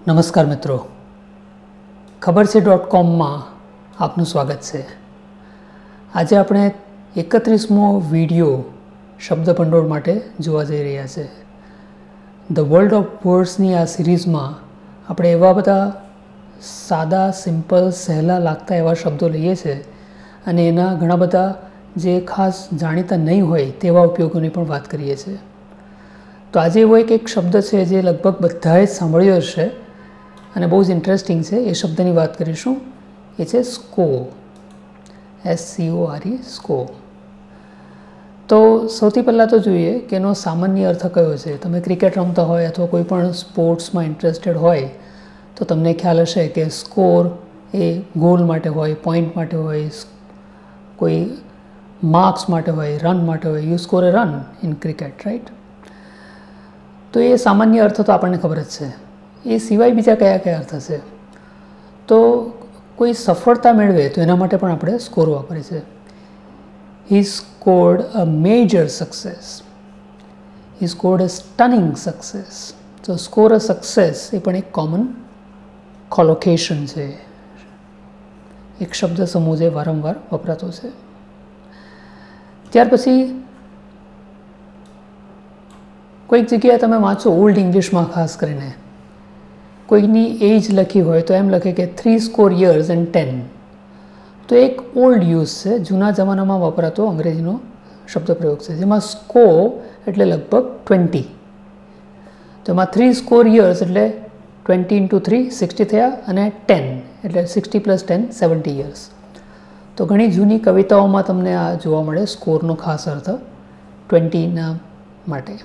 નમસ્કાર મિત્રો, ખબર છે .com આપનું સ્વાગત છે। આજે આપણે 31મો વિડીયો શબ્દ ભંડોળ માટે જોવા જઈ રહ્યા છે। ધ વર્લ્ડ ઓફ વર્ડ્સની આ સિરીઝમાં આપણે એવા બધા સાદા, સિમ્પલ, સહેલા લાગતા એવા શબ્દો લઈએ છીએ અને એના ઘણા બધા જે ખાસ જાણીતા નહીં હોય તેવા ઉપયોગોની પણ વાત કરીએ છીએ। તો આજે એવો એક શબ્દ છે જે લગભગ બધાએ સાંભળ્યો હશે અને બહુ જ ઇન્ટરેસ્ટિંગ છે। એ શબ્દની વાત કરીશું, એ છે સ્કો, SCORE, સ્કો। તો સૌથી પહેલાં તો જોઈએ કે એનો સામાન્ય અર્થ કયો છે। તમે ક્રિકેટ રમતા હોય અથવા કોઈ પણ સ્પોર્ટ્સમાં ઇન્ટરેસ્ટેડ હોય તો તમને ખ્યાલ હશે કે સ્કોર એ ગોલ માટે હોય, પોઈન્ટ માટે હોય, કોઈ માર્ક્સ માટે હોય, રન માટે હોય। You score a run in cricket, right? તો એ સામાન્ય અર્થ તો આપણને ખબર જ છે। એ સિવાય બીજા કયા કયા અર્થ છે? તો કોઈ સફળતા મેળવે તો એના માટે પણ આપણે સ્કોર વાપરીએ છીએ। He scored a major success, he scored a stunning success. તો સ્કોર અ સક્સેસ એ પણ એક કોમન કોલોકેશન છે, એક શબ્દ સમૂહ જે વારંવાર વપરાતો છે। ત્યાર પછી કોઈક જગ્યાએ તમે વાંચો ઓલ્ડ ઇંગ્લિશમાં, ખાસ કરીને કોઈની એજ લખી હોય તો એમ લખે કે 60 years and 10। તો એક ઓલ્ડ યુઝ છે, જૂના જમાનામાં વપરાતો અંગ્રેજીનો શબ્દ પ્રયોગ છે, જેમાં સ્કો એટલે લગભગ 20। તો એમાં 60 years એટલે 20 into 3 60 થયા, અને 10 એટલે 60 + 10 70 years। તો ઘણી જૂની કવિતાઓમાં તમને આ જોવા મળે, સ્કોરનો ખાસ અર્થ 20ના માટે।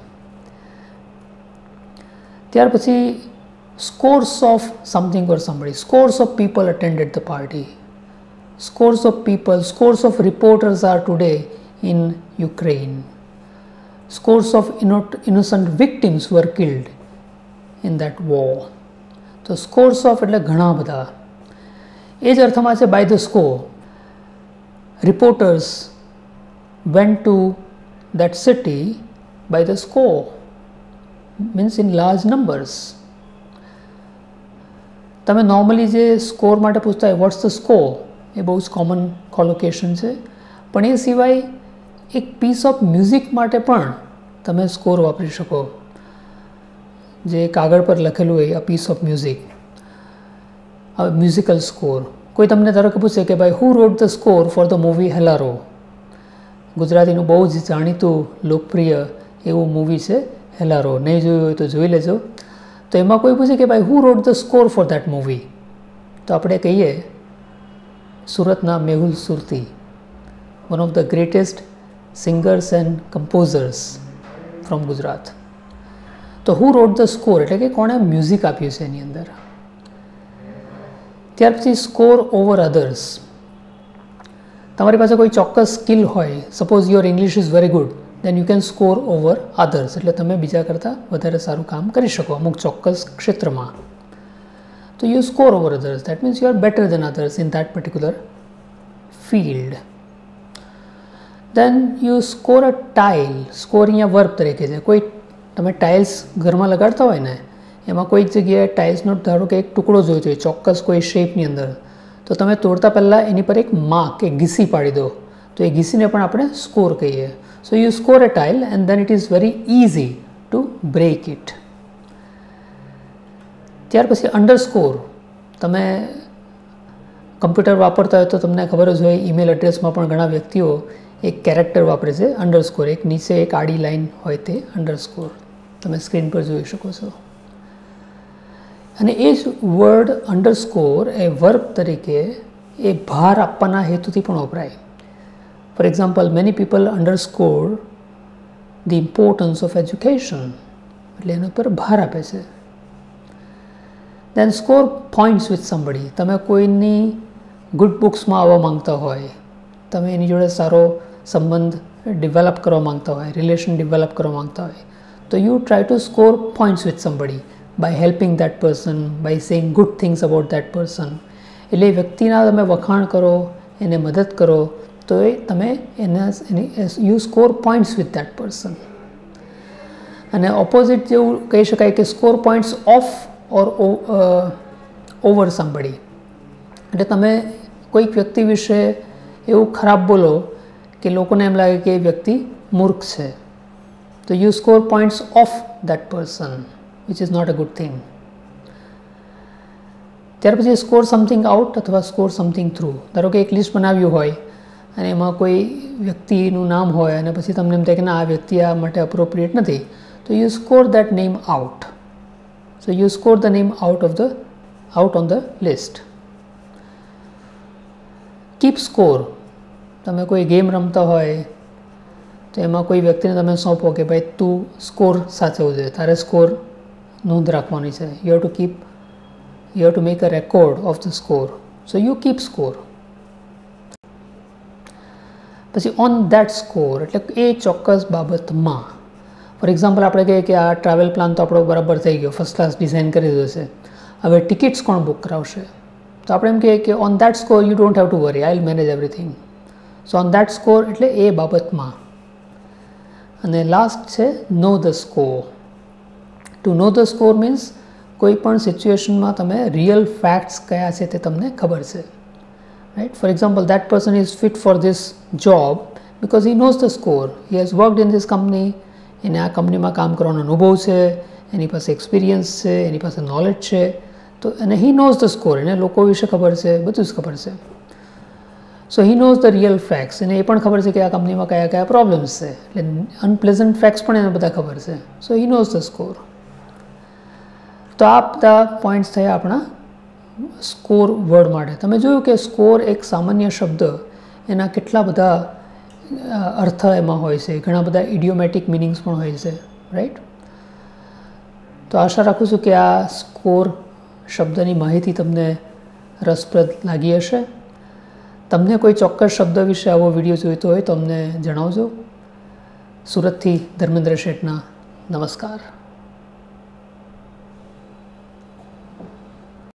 ત્યાર પછી scores of something or somebody, scores of people attended the party, scores of people, scores of reporters are today in Ukraine, scores of innocent victims were killed in that war। તો scores of એટલે ઘણા બધા, એ જ અર્થમાં છે by the score। reporters went to that city by the score, means in large numbers। તમે normally જે score માટે પૂછતા હોય વોટ્સ ધ સ્કોર, એ બહુ જ કોમન કોલોકેશન છે। પણ એ સિવાય એક પીસ ઓફ મ્યુઝિક માટે પણ તમે સ્કોર વાપરી શકો, જે કાગળ પર લખેલું હોય, a piece of music, musical score. કોઈ તમને ધારો કે પૂછે કે ભાઈ who wrote the score for the movie Hellaro, ગુજરાતીનું બહુ જ જાણીતું લોકપ્રિય એવું મૂવી છે હેલારો। નહીં જોયું હોય તો જોઈ લેજો। તો એમાં કોઈ પૂછે કે ભાઈ who wrote the score for that movie, તો આપણે કહીએ સુરતના Mehul Surati, one of the greatest singers and composers from Gujarat. તો હુ રોટ ધ સ્કોર એટલે કે કોણે મ્યુઝિક આપ્યું છે એની અંદર। ત્યાર પછી સ્કોર ઓવર અધર્સ। તમારી પાસે કોઈ ચોક્કસ સ્કિલ હોય, suppose your English is very good, then you can score over others, એટલે તમે બીજા કરતાં વધારે સારું કામ કરી શકો અમુક ચોક્કસ ક્ષેત્રમાં। તો you score over others, that means you are better than others in that particular field. Then you score a tile. Score અહીંયા વર્બ તરીકે છે। કોઈ તમે ટાઇલ્સ ઘરમાં લગાડતા હોય ને, એમાં કોઈક જગ્યાએ ટાઇલ્સનો ધારો કે એક ટુકડો જોઈતો હોય ચોક્કસ કોઈ શેપની અંદર, તો તમે તોડતા પહેલાં એની પર એક માર્ક, એક ઘીસી પાડી દો, તો એ ઘીસીને પણ આપણે સ્કોર કહીએ। So you score a tile and then it is very easy to break it। ત્યાર પછી અંડરસ્કોર। તમે કમ્પ્યુટર વાપરતા હોય તો તમને ખબર જ હોય, ઈમેલ એડ્રેસમાં પણ ઘણા વ્યક્તિઓ એક કેરેક્ટર વાપરે છે અંડરસ્કોર, એક નીચે એક આડી લાઈન હોય તે અંડરસ્કોર, તમે સ્ક્રીન પર જોઈ શકો છો। અને એ જ વર્ડ અંડરસ્કોર એ વર્બ તરીકે એ ભાર આપવાના હેતુથી પણ વપરાય। For example, many people underscore the importance of education, એટલે એના પર ભાર આપે છે। Then score points with somebody। તમે કોઈની ગુડ બુક્સમાં આવવા માંગતા હોય, તમે એની જોડે સારો સંબંધ ડેવલપ કરવા માંગતા હોય, રિલેશન ડેવલપ કરવા માંગતા હોય, તો you try to score points with somebody by helping that person, by saying good things about that person. એટલે વ્યક્તિના તમે વખાણ કરો, એને મદદ કરો, તો એ તમે you score points with that person. અને ઓપોઝિટ જેવું કહી શકાય કે score points of or over somebody, એટલે તમે કોઈક વ્યક્તિ વિશે એવું ખરાબ બોલો કે લોકોને એમ લાગે કે એ વ્યક્તિ મૂર્ખ છે, તો you score points of that person, which is not a good thing. ત્યાર પછી સ્કોર સમથિંગ આઉટ અથવા સ્કોર સમથિંગ થ્રુ. ધારો કે એક લિસ્ટ બનાવ્યું હોય અને એમાં કોઈ વ્યક્તિનું નામ હોય અને પછી તમને એમ થાય કે ના, આ વ્યક્તિ આ માટે અપ્રોપ્રિએટ નથી, તો you score that name out. So you score the name out on the list. Keep score. તમે કોઈ ગેમ રમતા હોય તો એમાં કોઈ વ્યક્તિને તમે સોંપો કે ભાઈ તું સ્કોર સાચવવું જોઈએ, તારે સ્કોર નોંધ રાખવાની છે. You have to make a record of the score. So you keep score. પછી ઓન દેટ સ્કોર એટલે એ ચોક્કસ બાબતમાં. ફોર એક્ઝામ્પલ આપણે કહીએ કે આ ટ્રાવેલ પ્લાન તો આપણો બરાબર થઈ ગયો, ફર્સ્ટ ક્લાસ ડિઝાઇન કરી દીધો છે, હવે ટિકિટ્સ કોણ બુક કરાવશે? તો આપણે એમ કહીએ કે on that score you don't have to worry, I will manage everything. So on that score એટલે એ બાબતમાં. અને લાસ્ટ છે know the score. To know the score means કોઈ પણ સિચ્યુએશનમાં તમે રિયલ ફેક્ટ્સ કયા છે તે તમને ખબર છે, right? For example, that person is fit for this job because he knows the score, he has worked in this company, એને આ કંપનીમાં કામ કરવાનો અનુભવ છે, એની પાસે એક્સપિરિયન્સ છે, એની પાસે નોલેજ છે, તો અને હી નોઝ ધ સ્કોર, એને લોકો વિશે ખબર છે, બધું જ ખબર છે. So he knows the real facts, એને એ પણ ખબર છે કે આ કંપનીમાં કયા કયા પ્રોબ્લેમ્સ છે, એટલે અનપ્લેઝન્ટ ફેક્ટ્સ પણ એને બધા ખબર છે. So he knows the score. તો આ બધા પોઈન્ટ્સ થયા આપણા સ્કોર વર્ડ માટે. તમે જોયું કે સ્કોર એક સામાન્ય શબ્દ, એના કેટલા બધા અર્થ એમાં હોય છે, ઘણા બધા ઇડિયોમેટિક મિનિંગ્સ પણ હોય છે, રાઈટ? તો આશા રાખું છું કે આ સ્કોર શબ્દની માહિતી તમને રસપ્રદ લાગી હશે. તમને કોઈ ચોક્કસ શબ્દ વિશે આવો વિડીયો જોઈતો હોય તો અમને જણાવજો. સુરતથી ધર્મેન્દ્ર શેઠના નમસ્કાર.